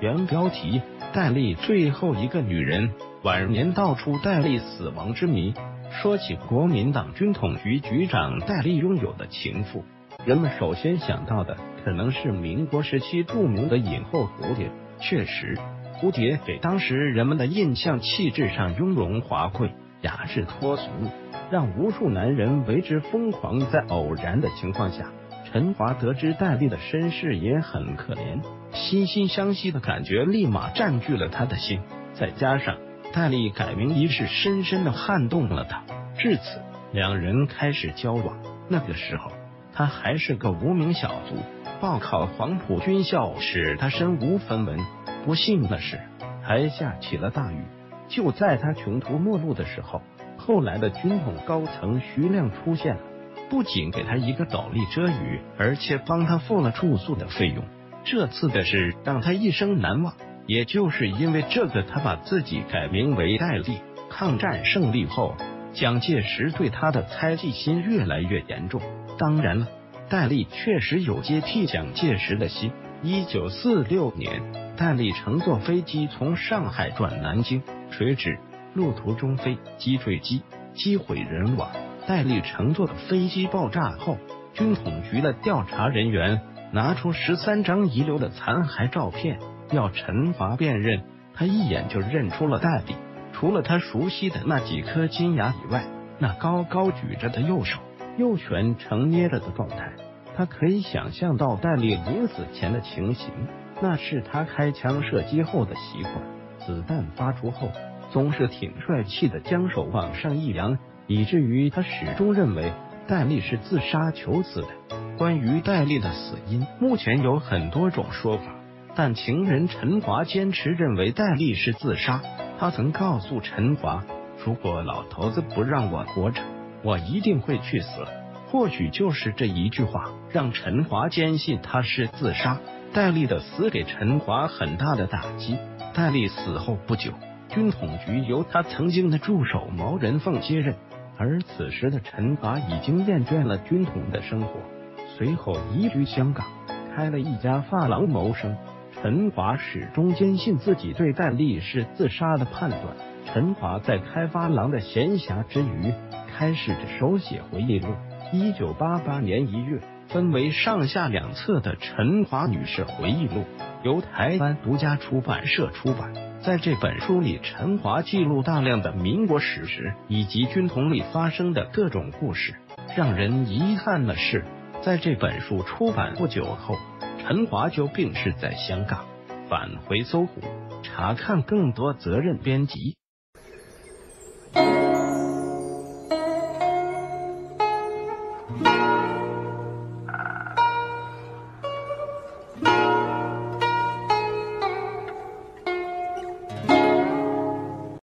原标题：戴笠最后一个女人，晚年道出戴笠死亡之谜。说起国民党军统局局长戴笠拥有的情妇，人们首先想到的可能是民国时期著名的影后蝴蝶。确实，蝴蝶给当时人们的印象气质上雍容华贵、雅致脱俗，让无数男人为之疯狂。在偶然的情况下，陈华得知戴笠的身世也很可怜，惺惺相惜的感觉立马占据了他的心。再加上戴笠改名一事深深的撼动了他，至此两人开始交往。那个时候他还是个无名小卒，报考黄埔军校使他身无分文。不幸的是，还下起了大雨。就在他穷途末路的时候，后来的军统高层徐亮出现了，不仅给他一个斗笠遮雨，而且帮他付了住宿的费用。这次的事让他一生难忘，也就是因为这个，他把自己改名为戴笠。抗战胜利后，蒋介石对他的猜忌心越来越严重。当然了，戴笠确实有接替蒋介石的心。1946年，戴笠乘坐飞机从上海转南京，谁知路途中飞机坠机，机毁人亡。戴笠乘坐的飞机爆炸后，军统局的调查人员拿出13张遗留的残骸照片，要陈华辨认。他一眼就认出了戴笠，除了他熟悉的那几颗金牙以外，那高高举着的右手，右拳承捏着的状态，他可以想象到戴笠临死前的情形，那是他开枪射击后的习惯。子弹发出后，总是挺帅气的将手往上一扬，以至于他始终认为戴笠是自杀求死的。关于戴笠的死因，目前有很多种说法，但情人陈华坚持认为戴笠是自杀。他曾告诉陈华，如果老头子不让我活着，我一定会去死。或许就是这一句话让陈华坚信他是自杀。戴笠的死给陈华很大的打击。戴笠死后不久，军统局由他曾经的助手毛人凤接任，而此时的陈华已经厌倦了军统的生活，随后移居香港，开了一家发廊谋生。陈华始终坚信自己对戴笠是自杀的判断。陈华在开发廊的闲暇之余，开始着手写回忆录。1988年1月，分为上下两册的陈华女士回忆录由台湾独家出版社出版。在这本书里，陈华记录大量的民国史实以及军统里发生的各种故事。让人遗憾的是，在这本书出版不久后，陈华就病逝在香港。返回搜狐，查看更多责任编辑。